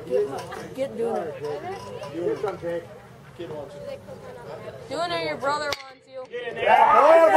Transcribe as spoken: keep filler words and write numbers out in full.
Get, get Dooner. Dooner, come, Jake. Kid wants you. Dooner, your brother wants you. Get in there.